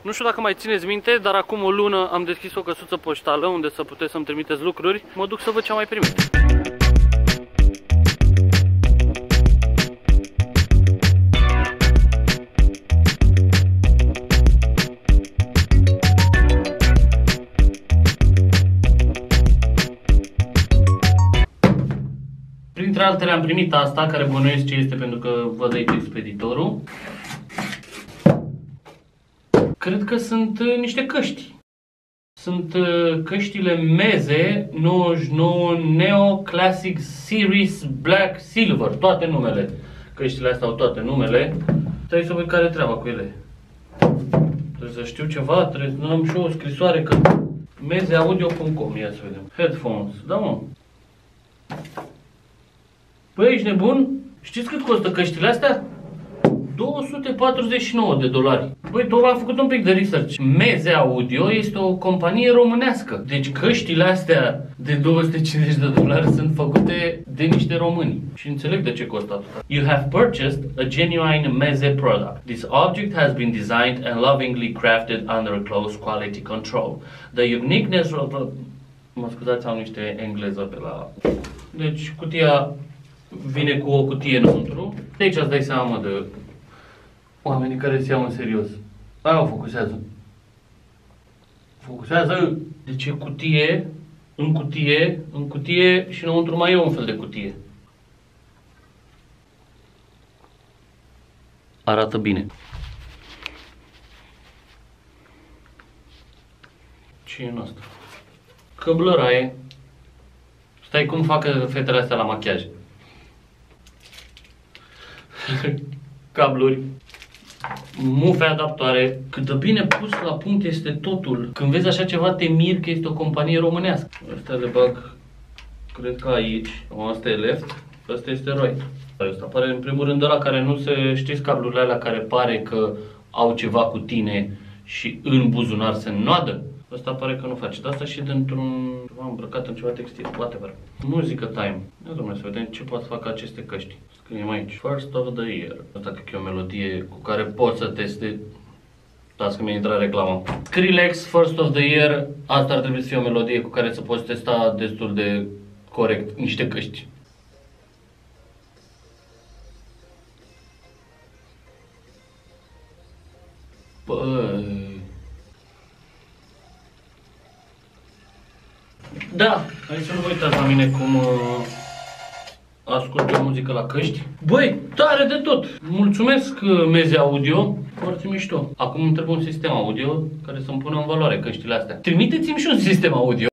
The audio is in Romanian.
Nu știu dacă mai țineți minte, dar acum o lună am deschis o căsuță poștală unde să puteți să-mi trimiteți lucruri. Mă duc să văd ce am mai primit. Printre altele am primit asta, care bănuiesc ce este pentru că văd aici expeditorul. Cred că sunt niște căști. Sunt căștile Meze 99 Neo Classic Series Black Silver. Toate numele. Căștile astea au toate numele. Trebuie să văd care e treaba cu ele. Trebuie să știu ceva, trebuie să am și o scrisoare că mezeaudio.com. Ia să vedem. Headphones. Da, mă. Băi, ești nebun? Știți cât costă căștile astea? $249. Băi, tocmai am făcut un pic de research. Meze Audio este o companie românească. Deci căștile astea de $250 sunt făcute de niște români. Și înțeleg de ce costă atât. You have purchased a genuine Meze product. This object has been designed and lovingly crafted under close quality control. The uniqueness of... Mă scuzați, am niște engleză pe la... Deci cutia vine cu o cutie înăuntru. De aici îți dai seama, mă, de oamenii care se iau în serios. Aia, focusează. Focusează. Deci e cutie, în cutie și înăuntru mai e un fel de cutie. Arată bine. Ce e în asta? Căblăraie. Stai cum fac fetele astea la machiaj. Cabluri. Mufe adaptoare. Cât de bine pus la punct este totul. Când vezi așa ceva te miri că este o companie românească. Astea le bag, cred că aici. Asta e left, asta este right. Asta pare în primul rând ăla care nu se... Știți cablurile alea care pare că au ceva cu tine și în buzunar se înnoadă? Asta pare că nu face. Dar asta și dintr-un... ceva îmbrăcat în ceva textil. Whatever. Muzică time. Ia domnule, să vedem ce pot să facă aceste căști. Scriem aici. First of the year. Asta cred că e o melodie cu care poți să testezi. Dați că mi-a intrat reclama. Skrillex, First of the Year. Asta ar trebui să fie o melodie cu care să poți testa destul de corect niște căști. Băi... Da, hai să nu vă uitați la mine cum ascult eu muzică la căști. Băi, tare de tot! Mulțumesc, Meze Audio, foarte mișto. Acum îmi trebuie un sistem audio care să-mi pună în valoare căștile astea. Trimiteți-mi și un sistem audio.